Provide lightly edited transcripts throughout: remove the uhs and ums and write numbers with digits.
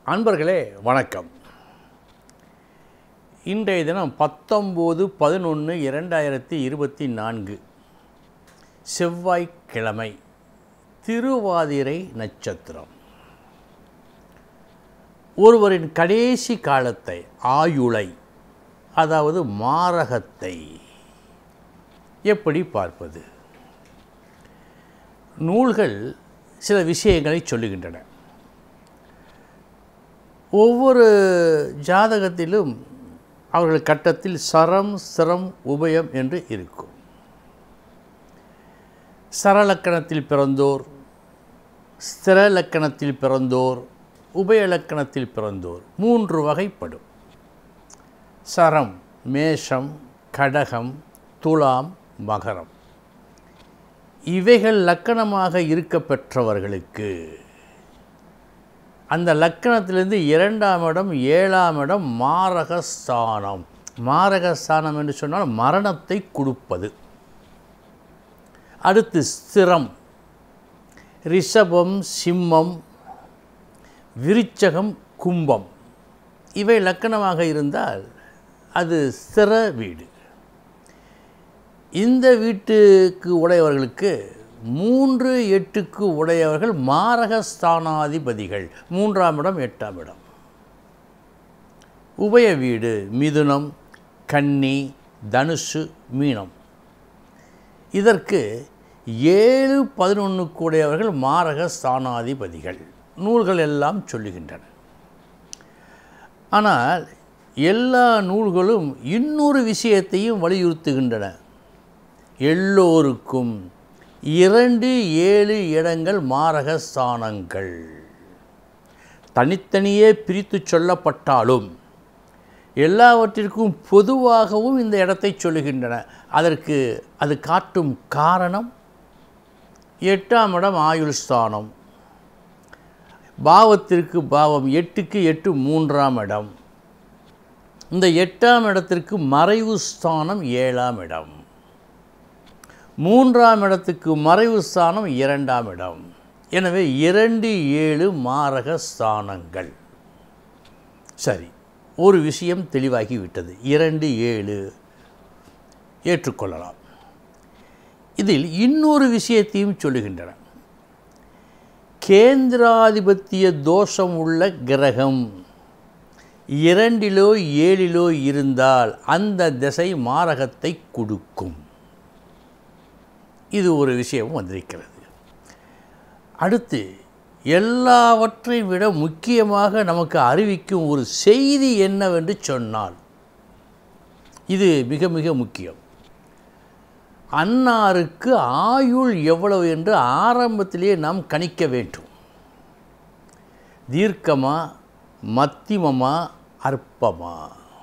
அன்பர்களே வணக்கம். இன்றைய தினம் 19/11/2024 செவ்வாய்க்கிழமை, திருவாதிரை நட்சத்திரம். ஒருவரின் கடைசி காலத்தை, ஆயுளை, அதாவது மாரகத்தை எப்படி பார்ப்பது? நூல்கள் சில விஷயங்களை சொல்லுகின்றன. ஒவ்வொரு ஜாதகத்திலும் அவர்கள் கட்டத்தில் சரம், சிரம், உபயம் என்று இருக்கும். சரலக்கணத்தில் பிறந்தோர், ஸ்திரலக்கணத்தில் பிறந்தோர், உபயலக்கணத்தில் பிறந்தோர் 3 வகைப்படும். சரம் மேஷம், கடகம், துலாம், மகரம். இவைகள் லக்கணமாக இருக்க பெற்றவர்களுக்கு அந்த லக்கணத்திலிருந்து 2ஆம் இடம், 7ஆம் இடம் மாரகஸ்தானம். மாரகஸ்தானம் என்று சொன்னால் மரணத்தை கொடுப்பது. அடுத்து ஸ்திரம், ரிஷபம், சிம்மம், விருச்சகம், கும்பம். இவை லக்கணமாக இருந்தால் அது ஸ்திர வீடு. இந்த வீட்டுக்கு உடையவர்களுக்கு 3, 8க்கு உடையவர்கள் மாரகஸ்தானாதிபதிகள். 3ஆம் இடம், 8ஆம் இடம். உபய வீடு மிதுனம், கன்னி, தனுசு, மீனம். இதற்கு 7, 11க்கு உடையவர்கள் மாரகஸ்தானாதிபதிகள். நூல்கள் எல்லாம் சொல்லுகின்றன. ஆனால் எல்லா நூல்களும் இன்னொரு விஷயத்தையும் வலியுறுத்துகின்றன. எல்லோருக்கும் 2, 7 இடங்கள் மாரகஸ்தானங்கள். தனித்தனியே பிரித்து சொல்லப்பட்டாலும் எல்லாவற்றிற்கும் பொதுவாகவும் இந்த இடத்தை சொல்லுகின்றன. அதற்கு அது காட்டும் காரணம் 8ஆம் இடம் ஆயுள் ஸ்தானம். பாவத்திற்கு பாவம் 8க்கு 8 3ஆம் இடம். இந்த 8ஆம் இடத்திற்கு மறைவு ஸ்தானம் 7ஆம் இடம். 3ஆம் இடத்துக்கு மறைவு ஸ்தானம் 2ஆம் இடம். எனவே 2, 7 மாரகஸ்தானங்கள். சரி, ஒரு விஷயம் தெளிவாகிவிட்டது. 2, 7 ஏற்றுக்கொள்ளலாம். இதில் இன்னொரு விஷயத்தையும் சொல்லுகின்றன. கேந்திராதிபத்திய தோஷம் உள்ள கிரகம் 2லோ 7லோ இருந்தால் அந்த திசை மாரகத்தை கொடுக்கும். இது ஒரு விஷயம் வந்திருக்கிறது. அடுத்து எல்லாவற்றை விட முக்கியமாக நமக்கு அறிவிக்கும் ஒரு செய்தி என்னவென்று சொன்னால், இது மிக மிக முக்கியம். அன்னாருக்கு ஆயுள் எவ்வளவு என்று ஆரம்பத்திலேயே நாம் கணிக்க வேண்டும். தீர்க்கமா, மத்தியமமா, அற்பமா?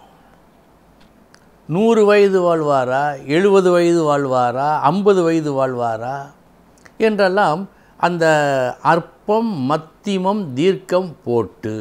100 வயது வாழ்வாரா, 70 வயது வாழ்வாரா, 50 வயது வாழ்வாரா என்றெல்லாம் அந்த அற்பம், மத்தியமம், தீர்க்கம் போட்டு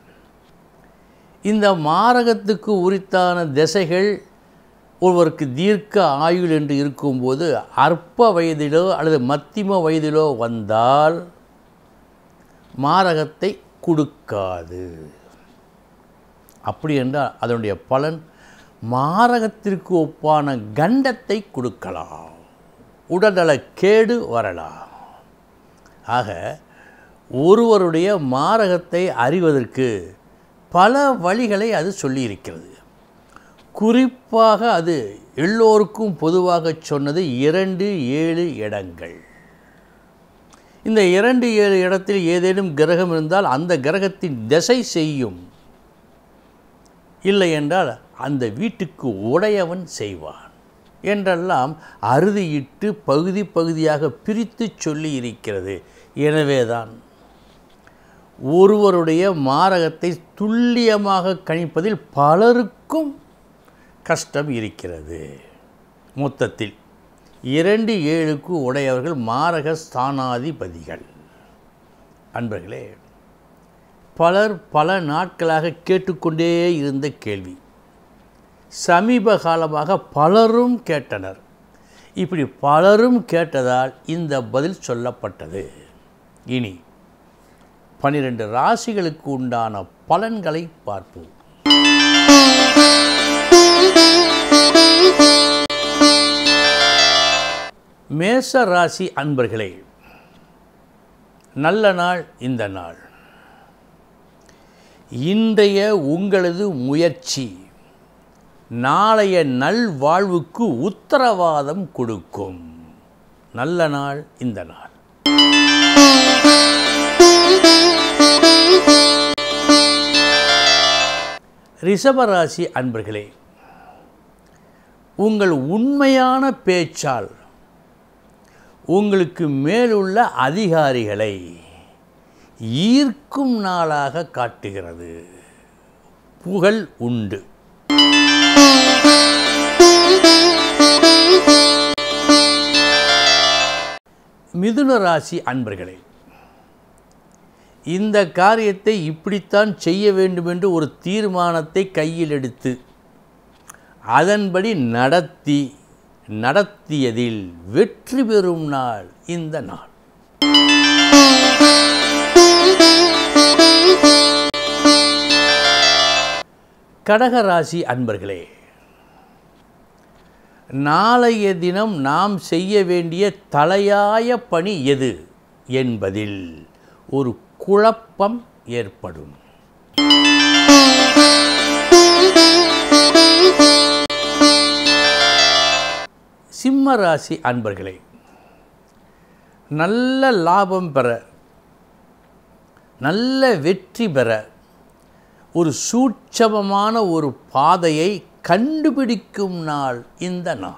இந்த மாரகத்துக்கு உரித்தான திசைகள் ஒருவருக்கு தீர்க்க ஆயுள் என்று இருக்கும்போது அற்ப வயதிலோ அல்லது மத்தியம வயதிலோ வந்தால் மாரகத்தை கொடுக்காது. அப்படி என்றால் அதனுடைய பலன் மாரகத்திற்கு ஒப்பான கண்டத்தை கொடுக்கலாம், உடல்நல கேடு வரலாம். ஆக ஒருவருடைய மாரகத்தை அறிவதற்கு பல வழிகளை அது சொல்லியிருக்கிறது. குறிப்பாக அது எல்லோருக்கும் பொதுவாக சொன்னது 2, 7 இடங்கள். இந்த 2, 7 இடத்தில் ஏதேனும் கிரகம் இருந்தால் அந்த கிரகத்தின் திசை செய்யும். இல்லை என்றால் அந்த வீட்டுக்கு உடையவன் செய்வான் என்றெல்லாம் அறுதியிட்டு பகுதி பகுதியாக பிரித்து சொல்லி இருக்கிறது. எனவேதான் ஒருவருடைய மாரகத்தை துல்லியமாக கணிப்பதில் பலருக்கும் கஷ்டம் இருக்கிறது. மொத்தத்தில் 2, 7க்கு உடையவர்கள் மாரகஸ்தானாதிபதிகள். அன்பர்களே, பலர் பல நாட்களாக கேட்டுக்கொண்டே இருந்த கேள்வி. சமீப காலமாக பலரும் கேட்டனர். இப்படி பலரும் கேட்டதால் இந்த பதில் சொல்லப்பட்டது. இனி 12 ராசிகளுக்கு உண்டான பலன்களை பார்ப்போம். மேஷ ராசி அன்பர்களே, நல்ல நாள் இந்த நாள். இன்றைய உங்களது முயற்சி நாளைய நல்வாழ்வுக்கு உத்தரவாதம் கொடுக்கும். நல்ல நாள் இந்த நாள். ரிஷபராசி அன்பர்களே, உங்கள் உண்மையான பேச்சால் உங்களுக்கு மேலுள்ள அதிகாரிகளை ஈர்க்கும் நாளாக காட்டுகிறது. புகழ் உண்டு. மிதுன ராசி அன்பர்களே, இந்த காரியத்தை இப்படித்தான் செய்ய வேண்டும் என்று ஒரு தீர்மானத்தை கையில் எடுத்து அதன்படி நடத்தியதில் வெற்றி பெறும் நாள் இந்த நாள். கடகராசி அன்பர்களே, நாளைய தினம் நாம் செய்ய வேண்டிய தலையாய பணி எது என்பதில் ஒரு குழப்பம் ஏற்படும். சிம்ம ராசி அன்பர்களே, நல்ல லாபம் பெற, நல்ல வெற்றி பெற ஒரு சூட்சமமான ஒரு பாதையை கண்டுபிடிக்கும் நாள் இந்த நாள்.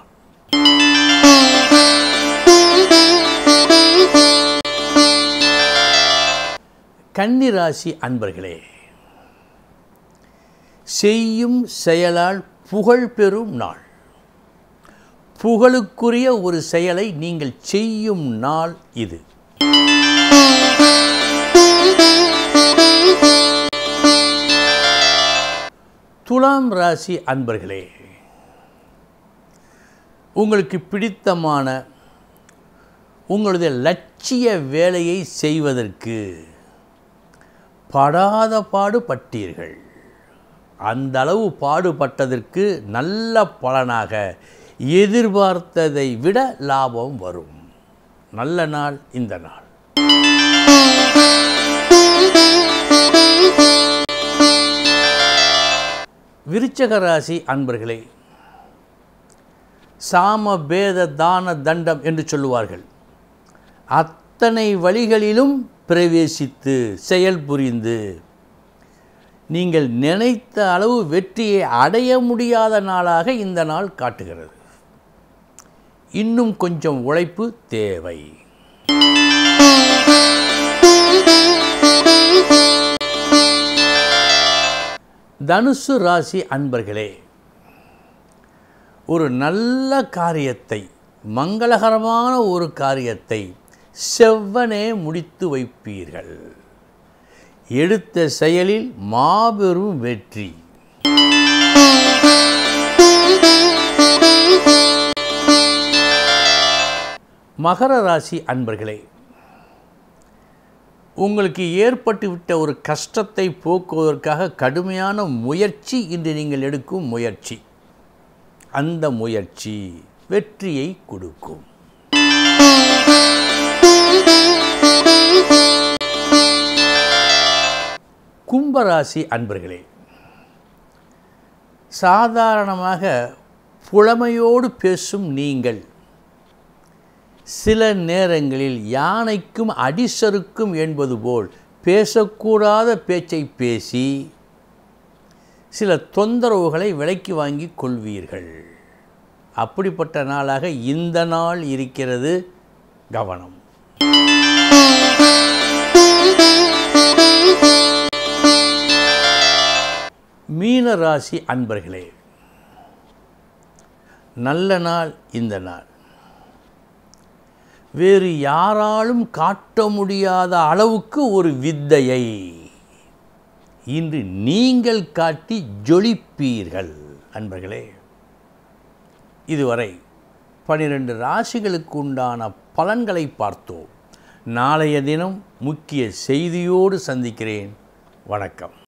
கன்னிராசி அன்பர்களே, செய்யும் செயலால் புகழ் பெறும் நாள். புகழுக்குரிய ஒரு செயலை நீங்கள் செய்யும் நாள் இது. துலாம் ராசி அன்பர்களே, உங்களுக்கு பிடித்தமான உங்களுடைய லட்சிய வேலையை செய்வதற்கு படாத பாடுபட்டீர்கள். அந்த அளவு பாடுபட்டதற்கு நல்ல பலனாக எதிர்பார்த்ததை விட லாபம் வரும். நல்ல நாள் இந்த நாள். விருச்சக ராசி அன்பர்களே, சாம பேத தான தண்டம் என்று சொல்லுவார்கள். அத்தனை வழிகளிலும் பிரவேசித்து செயல் புரிந்து நீங்கள் நினைத்த அளவு வெற்றியை அடைய முடியாத நாளாக இந்த நாள் காட்டுகிறது. இன்னும் கொஞ்சம் உழைப்பு தேவை. தனுசு ராசி அன்பர்களே, ஒரு நல்ல காரியத்தை, மங்களகரமான ஒரு காரியத்தை செவ்வனே முடித்து வைப்பீர்கள். எடுத்த செயலில் மாபெரும் வெற்றி. மகர ராசி அன்பர்களே, உங்களுக்கு ஏற்பட்டுவிட்ட ஒரு கஷ்டத்தை போக்குவதற்காக கடுமையான முயற்சி இன்று நீங்கள் எடுக்கும் முயற்சி, அந்த முயற்சி வெற்றியை கொடுக்கும். கும்பராசி அன்பர்களே, சாதாரணமாக புலமையோடு பேசும் நீங்கள் சில நேரங்களில் யானைக்கும் அடிசருக்கும் என்பது போல் பேசக்கூடாத பேச்சை பேசி சில தொந்தரவுகளை விலைக்கு வாங்கி கொள்வீர்கள். அப்படிப்பட்ட நாளாக இந்த நாள் இருக்கிறது. கவனம். மீன ராசி அன்பர்களே, நல்ல நாள் இந்த நாள். வேறு யாராலும் காட்ட முடியாத அளவுக்கு ஒரு வித்தையை இன்று நீங்கள் காட்டி ஜொலிப்பீர்கள். அன்பர்களே, இதுவரை 12 ராசிகளுக்கு உண்டான பலன்களை பார்த்தோம். நாளைய தினம் முக்கிய செய்தியோடு சந்திக்கிறேன். வணக்கம்.